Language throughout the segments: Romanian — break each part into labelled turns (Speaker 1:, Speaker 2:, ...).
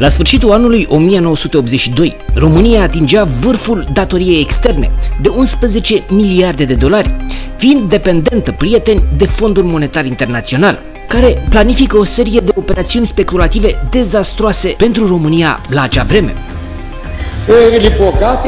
Speaker 1: La sfârșitul anului 1982, România atingea vârful datoriei externe de 11 miliarde de dolari, fiind dependentă, prieteni, de Fondul Monetar Internațional, care planifică o serie de operațiuni speculative dezastroase pentru România la acea vreme.
Speaker 2: Țările bogate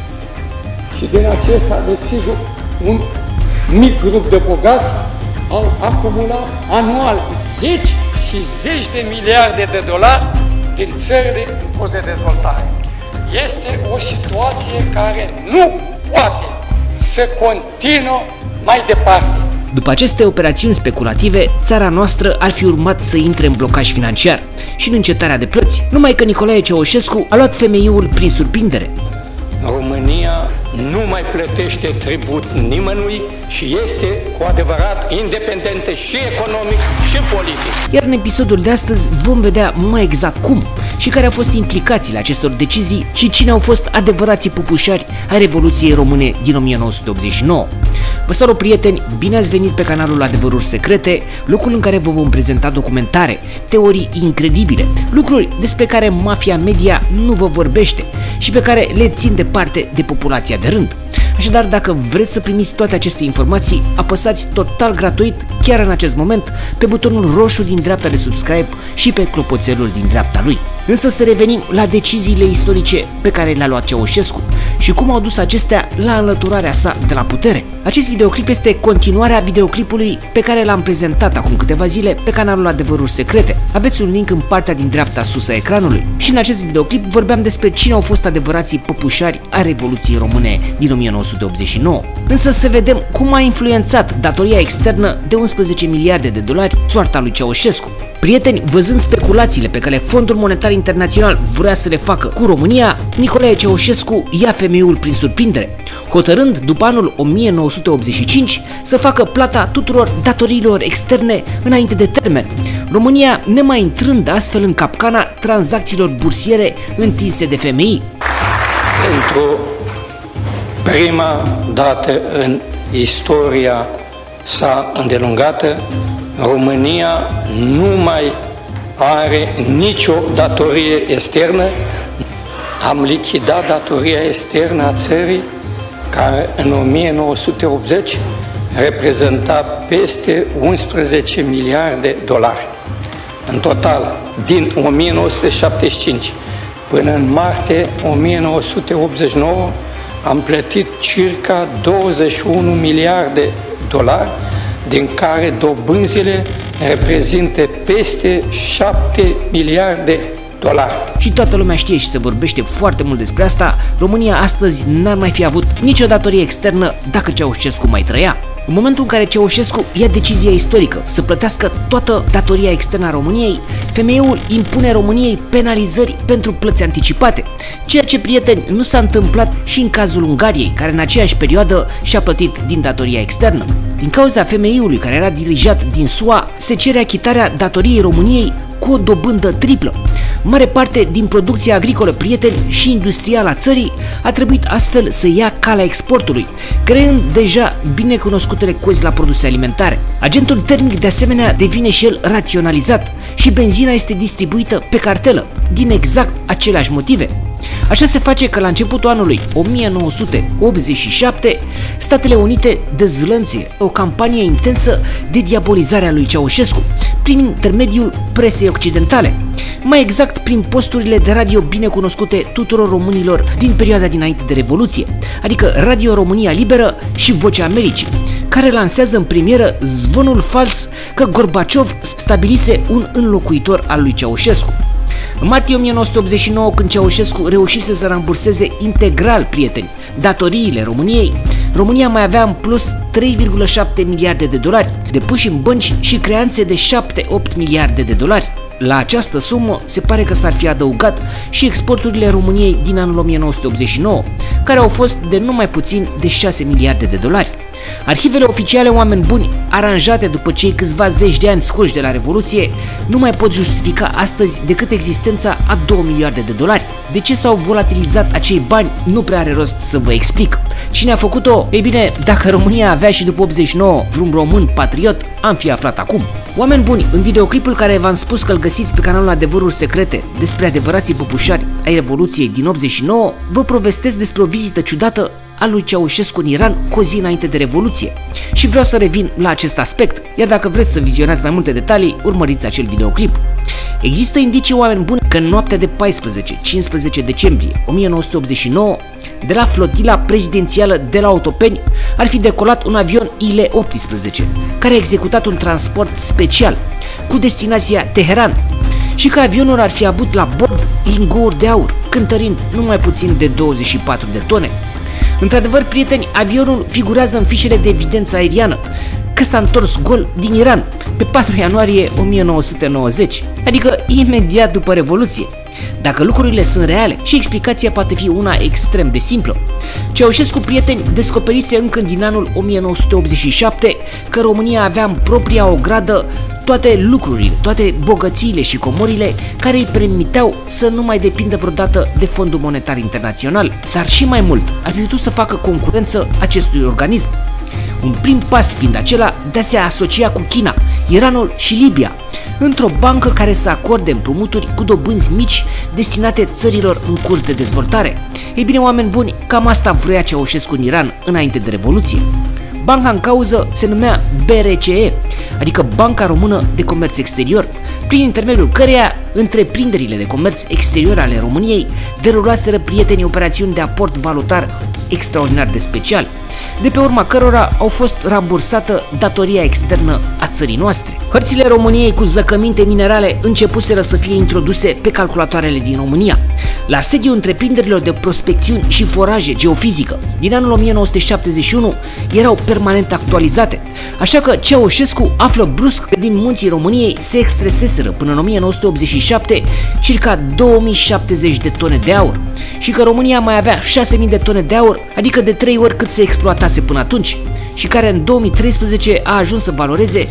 Speaker 2: și din acesta, desigur, un mic grup de bogați au acumulat anual 10 și 10 de miliarde de dolari din țările în curs de dezvoltare. Este o situație care nu poate să continuă mai departe.
Speaker 1: După aceste operațiuni speculative, țara noastră ar fi urmat să intre în blocaj financiar și în încetarea de plăți, numai că Nicolae Ceaușescu a luat FMI-ul prin surprindere.
Speaker 3: România nu mai plătește tribut nimănui și este cu adevărat independentă și economic și politic.
Speaker 1: Iar în episodul de astăzi vom vedea mai exact cum și care au fost implicațiile acestor decizii și cine au fost adevărații pupușari ai Revoluției Române din 1989. Vă salut, prieteni, bine ați venit pe canalul Adevăruri Secrete, locul în care vă vom prezenta documentare, teorii incredibile, lucruri despre care mafia media nu vă vorbește și pe care le țin departe de populația de rând. Așadar, dacă vreți să primiți toate aceste informații, apăsați total gratuit, chiar în acest moment, pe butonul roșu din dreapta de subscribe și pe clopoțelul din dreapta lui. Însă să revenim la deciziile istorice pe care le-a luat Ceaușescu și cum au dus acestea la înlăturarea sa de la putere. Acest videoclip este continuarea videoclipului pe care l-am prezentat acum câteva zile pe canalul Adevăruri Secrete. Aveți un link în partea din dreapta sus a ecranului. Și în acest videoclip vorbeam despre cine au fost adevărații păpușari ai Revoluției Române din 1989. Însă să vedem cum a influențat datoria externă de 11 miliarde de dolari soarta lui Ceaușescu. Prieteni, văzând speculațiile pe care Fondul Monetar Internațional vrea să le facă cu România, Nicolae Ceaușescu ia FMI-ul prin surprindere, hotărând după anul 1985 să facă plata tuturor datoriilor externe înainte de termen, România nemai intrând astfel în capcana tranzacțiilor bursiere întinse de FMI.
Speaker 3: Pentru prima dată în istoria sa îndelungată, România nu mai are nicio datorie externă. Am lichidat datoria externă a țării, care în 1980 reprezenta peste 11 miliarde de dolari. În total, din 1975 până în martie 1989, am plătit circa 21 miliarde de dolari, din care dobânzile reprezintă peste 7 miliarde de dolari.
Speaker 1: Și toată lumea știe și se vorbește foarte mult despre asta, România astăzi n-ar mai fi avut nicio datorie externă dacă Ceaușescu mai trăia. În momentul în care Ceaușescu ia decizia istorică să plătească toată datoria externă a României, FMI-ul impune României penalizări pentru plăți anticipate, ceea ce, prieteni, nu s-a întâmplat și în cazul Ungariei, care în aceeași perioadă și-a plătit din datoria externă. Din cauza FMI-ului, care era dirijat din SUA, se cere achitarea datoriei României cu o dobândă triplă. Mare parte din producția agricolă, prieteni, și industrială a țării a trebuit astfel să ia calea exportului, creând deja binecunoscutele cozi la produse alimentare. Agentul termic, de asemenea, devine și el raționalizat și benzina este distribuită pe cartelă, din exact aceleași motive. Așa se face că la începutul anului 1987, Statele Unite dezlănțuie o campanie intensă de diabolizare a lui Ceaușescu prin intermediul presei occidentale, mai exact prin posturile de radio binecunoscute tuturor românilor din perioada dinainte de Revoluție, adică Radio România Liberă și Vocea Americii, care lansează în premieră zvonul fals că Gorbaciov stabilise un înlocuitor al lui Ceaușescu. În martie 1989, când Ceaușescu reușise să ramburseze integral, prieteni, datoriile României, România mai avea în plus 3,7 miliarde de dolari depuși în bănci și creanțe de 7-8 miliarde de dolari. La această sumă se pare că s-ar fi adăugat și exporturile României din anul 1989, care au fost de numai puțin de 6 miliarde de dolari. Arhivele oficiale, oameni buni, aranjate după cei câțiva zeci de ani scoși de la Revoluție, nu mai pot justifica astăzi decât existența a 2 miliarde de dolari. De ce s-au volatilizat acei bani, nu prea are rost să vă explic. Cine a făcut-o? Ei bine, dacă România avea și după 89 vreun român patriot, am fi aflat acum. Oameni buni, în videoclipul care v-am spus că îl găsiți pe canalul Adevăruri Secrete despre adevărații păpușari ai Revoluției din 89, vă povestesc despre o vizită ciudată a lui Ceaușescu în Iran cu o zi înainte de Revoluție. Și vreau să revin la acest aspect, iar dacă vreți să vizionați mai multe detalii, urmăriți acel videoclip. Există indicii, oameni buni, că în noaptea de 14-15 decembrie 1989, de la flotila prezidențială de la Otopeni, ar fi decolat un avion Il-18, care a executat un transport special cu destinația Teheran și că avionul ar fi avut la bord lingouri de aur, cântărind numai puțin de 24 de tone. Într-adevăr, prieteni, avionul figurează în fișele de evidență aeriană că s-a întors gol din Iran pe 4 ianuarie 1990, adică imediat după Revoluție. Dacă lucrurile sunt reale, și explicația poate fi una extrem de simplă. Ceaușescu, prieteni, descoperise încă din anul 1987 că România avea în propria ogradă toate lucrurile, toate bogățiile și comorile care îi permiteau să nu mai depindă vreodată de Fondul Monetar Internațional, dar și mai mult, ar fi putut să facă concurență acestui organism. Un prim pas fiind acela de a se asocia cu China, Iranul și Libia, într-o bancă care să acorde împrumuturi cu dobânzi mici destinate țărilor în curs de dezvoltare. Ei bine, oameni buni, cam asta vrea Ceaușescu în Iran înainte de Revoluție. Banca în cauză se numea BRCE, adică Banca Română de Comerț Exterior, prin intermediul căreia întreprinderile de comerț exterior ale României derulaseră, prietenii, operațiuni de aport valutar extraordinar de special, de pe urma cărora au fost rambursată datoria externă a țării noastre. Hărțile României cu zăcăminte minerale începuseră să fie introduse pe calculatoarele din România. La sediul întreprinderilor de prospecțiuni și foraje geofizică din anul 1971 erau permanent actualizate, așa că Ceaușescu află brusc că din munții României se extraseseră până în 1987 circa 2070 de tone de aur și că România mai avea 6000 de tone de aur, adică de 3 ori cât se exploatase până atunci, și care în 2013 a ajuns să valoreze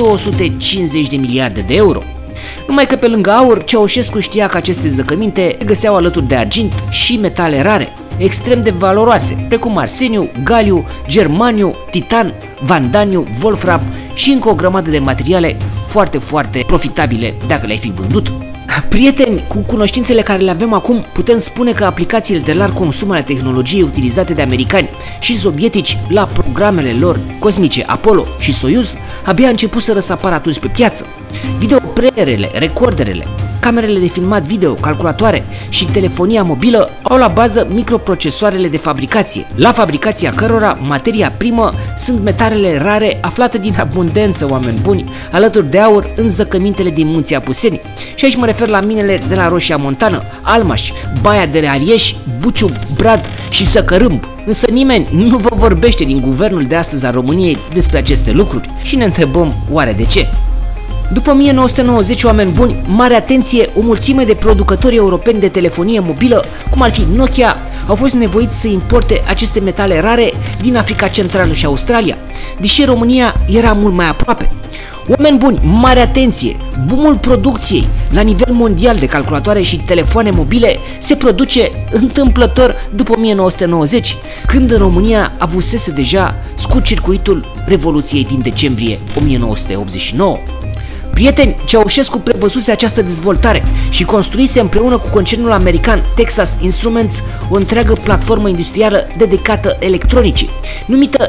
Speaker 1: 250 de miliarde de euro. Numai că pe lângă aur, Ceaușescu știa că aceste zăcăminte se găseau alături de argint și metale rare, extrem de valoroase, precum arseniu, galiu, germaniu, titan, vandaniu, wolfram și încă o grămadă de materiale foarte profitabile dacă le-ai fi vândut. Prieteni, cu cunoștințele care le avem acum, putem spune că aplicațiile de larg consum ale tehnologiei utilizate de americani și sovietici la programele lor cosmice Apollo și Soyuz abia începuseră să apară atunci pe piață. Videoplayerele, recorderele, camerele de filmat video, calculatoare și telefonia mobilă au la bază microprocesoarele de fabricație, la fabricația cărora materia primă sunt metalele rare aflate din abundență, oameni buni, alături de aur în zăcămintele din munții Apuseni. Și aici mă refer la minele de la Roșia Montană, Almaș, Baia de Arieș, Buciu, Brad și Săcărâmb. Însă nimeni nu vă vorbește din guvernul de astăzi al României despre aceste lucruri și ne întrebăm oare de ce? După 1990, oameni buni, mare atenție, o mulțime de producători europeni de telefonie mobilă, cum ar fi Nokia, au fost nevoiți să importe aceste metale rare din Africa Centrală și Australia, deși România era mult mai aproape. Oameni buni, mare atenție! Boomul producției la nivel mondial de calculatoare și telefoane mobile se produce întâmplător după 1990, când în România avusese deja scurt-circuitul Revoluției din decembrie 1989. Prieteni, Ceaușescu prevăzuse această dezvoltare și construise împreună cu concernul american Texas Instruments o întreagă platformă industrială dedicată electronicii, numită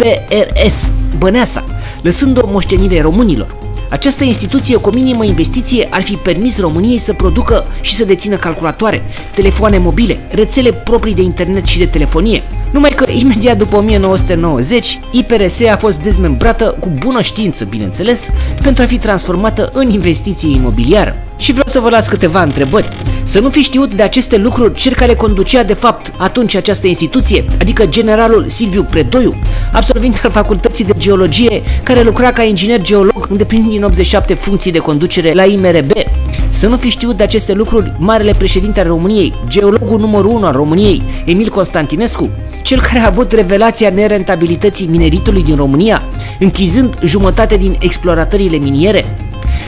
Speaker 1: IPRS, Băneasa, lăsând o moștenire românilor. Această instituție cu o minimă investiție ar fi permis României să producă și să dețină calculatoare, telefoane mobile, rețele proprii de internet și de telefonie. Numai că imediat după 1990, IPRS a fost dezmembrată cu bună știință, bineînțeles, pentru a fi transformată în investiție imobiliară. Și vreau să vă las câteva întrebări. Să nu fi știut de aceste lucruri cel care conducea de fapt atunci această instituție, adică generalul Silviu Predoiu, absolvent al Facultății de Geologie, care lucra ca inginer geolog, îndeplinind din 87 funcții de conducere la IMRB. Să nu fi știut de aceste lucruri marele președinte al României, geologul numărul 1 al României, Emil Constantinescu, cel care a avut revelația nerentabilității mineritului din România, închizând jumătate din exploratările miniere.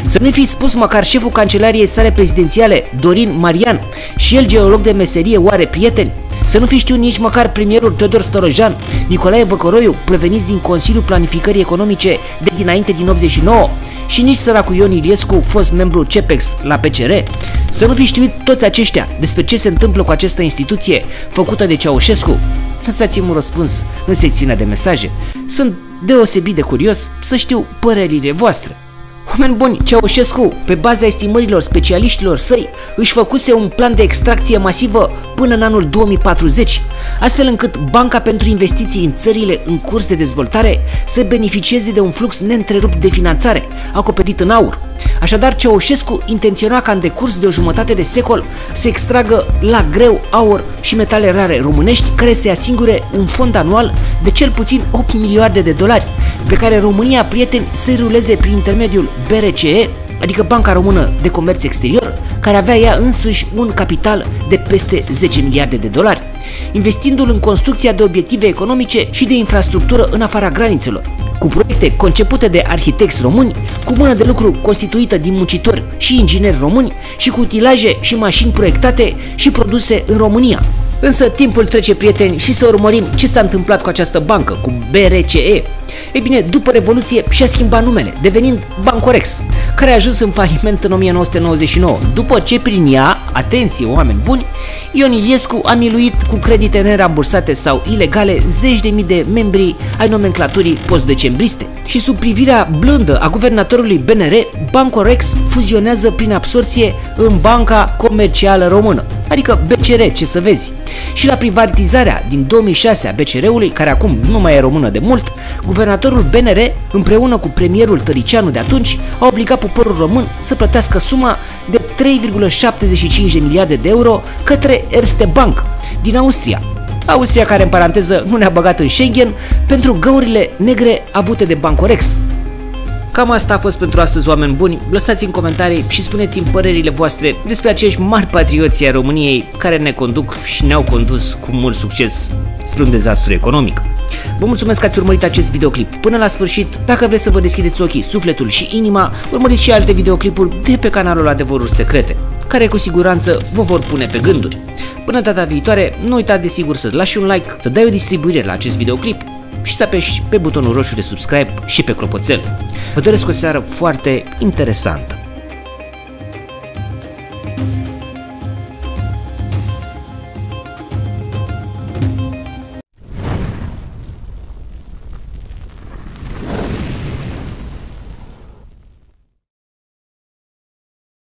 Speaker 1: Să nu fi spus măcar șeful cancelariei sale prezidențiale, Dorin Marian, și el geolog de meserie, oare prieteni? Să nu fi știut nici măcar premierul Teodor Storojan, Nicolae Văcăroiu, preveniți din Consiliul Planificării Economice de dinainte din 89, și nici săracul Ion Iliescu, fost membru CEPEX la PCR. Să nu fi știut toți aceștia despre ce se întâmplă cu această instituție făcută de Ceaușescu. Lăsați-mi un răspuns în secțiunea de mesaje. Sunt deosebit de curios să știu părerile voastre. Oameni buni, Ceaușescu, pe baza estimărilor specialiștilor săi, își făcuse un plan de extracție masivă până în anul 2040, astfel încât Banca pentru Investiții în țările în curs de dezvoltare să beneficieze de un flux neîntrerupt de finanțare, acoperit în aur. Așadar, Ceaușescu intenționa ca în decurs de o jumătate de secol să extragă la greu aur și metale rare românești care să asigure un fond anual de cel puțin 8 miliarde de dolari, pe care România, prieteni, să-i ruleze prin intermediul BRCE, adică Banca Română de Comerț Exterior, care avea ea însuși un capital de peste 10 miliarde de dolari, investindu-l în construcția de obiective economice și de infrastructură în afara granițelor, cu proiecte concepute de arhitecți români, cu mână de lucru constituită din muncitori și ingineri români și cu utilaje și mașini proiectate și produse în România. Însă timpul trece, prieteni, și să urmărim ce s-a întâmplat cu această bancă, cu BRCE. Ei bine, după Revoluție și-a schimbat numele, devenind Bancorex, care a ajuns în faliment în 1999, după ce prin ea, atenție oameni buni, Ion Iliescu a miluit cu credite nerambursate sau ilegale zeci de mii de membri ai nomenclaturii post-decembriste. Și sub privirea blândă a guvernatorului BNR, Bancorex fuzionează prin absorție în Banca Comercială Română, adică BCR, ce să vezi. Și la privatizarea din 2006 a BCR-ului, care acum nu mai e română de mult, guvernatorul BNR, împreună cu premierul Tăricianu de atunci, a obligat poporul român să plătească suma de 3,75 de miliarde de euro către Erste Bank din Austria. Austria care, în paranteză, nu ne-a băgat în Schengen pentru găurile negre avute de Bancorex. Cam asta a fost pentru astăzi, oameni buni. Lăsați în comentarii și spuneți-mi părerile voastre despre acești mari patrioți ai României care ne conduc și ne-au condus cu mult succes spre un dezastru economic. Vă mulțumesc că ați urmărit acest videoclip până la sfârșit. Dacă vreți să vă deschideți ochii, sufletul și inima, urmăriți și alte videoclipuri de pe canalul Adevăruri Secrete, care cu siguranță vă vor pune pe gânduri. Până data viitoare, nu uitați desigur să lași un like, să dai o distribuire la acest videoclip și să apeși pe butonul roșu de subscribe și pe clopoțel. Vă doresc o seară foarte interesantă.